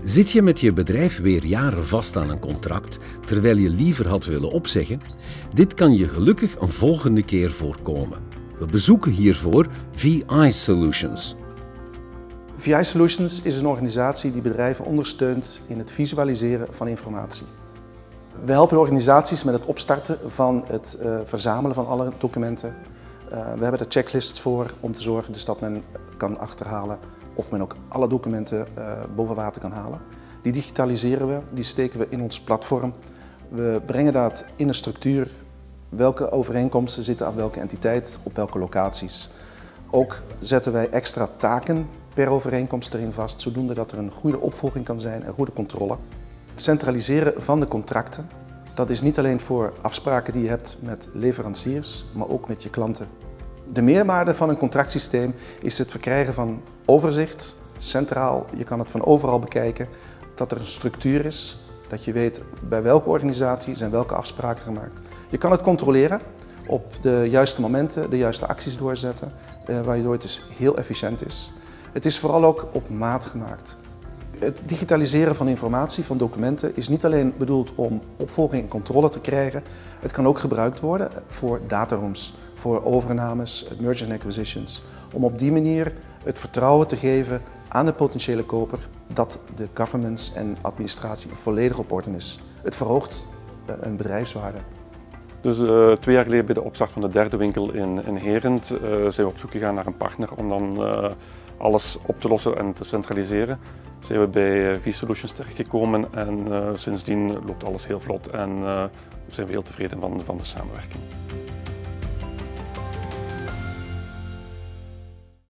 Zit je met je bedrijf weer jaren vast aan een contract, terwijl je liever had willen opzeggen? Dit kan je gelukkig een volgende keer voorkomen. We bezoeken hiervoor VI Solutions. VI Solutions is een organisatie die bedrijven ondersteunt in het visualiseren van informatie. We helpen organisaties met het opstarten van het verzamelen van alle documenten. We hebben er checklists voor om te zorgen dus dat men kan achterhalen of men ook alle documenten boven water kan halen. Die digitaliseren we, die steken we in ons platform. We brengen dat in een structuur. Welke overeenkomsten zitten aan welke entiteit, op welke locaties. Ook zetten wij extra taken per overeenkomst erin vast, zodoende dat er een goede opvolging kan zijn en goede controle. Het centraliseren van de contracten, dat is niet alleen voor afspraken die je hebt met leveranciers, maar ook met je klanten. De meerwaarde van een contractsysteem is het verkrijgen van overzicht, centraal, je kan het van overal bekijken, dat er een structuur is, dat je weet bij welke organisatie zijn welke afspraken gemaakt. Je kan het controleren op de juiste momenten, de juiste acties doorzetten, waardoor het dus heel efficiënt is. Het is vooral ook op maat gemaakt. Het digitaliseren van informatie, van documenten, is niet alleen bedoeld om opvolging en controle te krijgen. Het kan ook gebruikt worden voor datarooms, voor overnames, mergers en acquisitions. Om op die manier het vertrouwen te geven aan de potentiële koper dat de governance en administratie volledig op orde is. Het verhoogt een bedrijfswaarde. Dus 2 jaar geleden bij de opstart van de derde winkel in Herent zijn we op zoek gegaan naar een partner om dan alles op te lossen en te centraliseren. Zijn we bij VI Solutions terechtgekomen en sindsdien loopt alles heel vlot en zijn we heel tevreden van de samenwerking.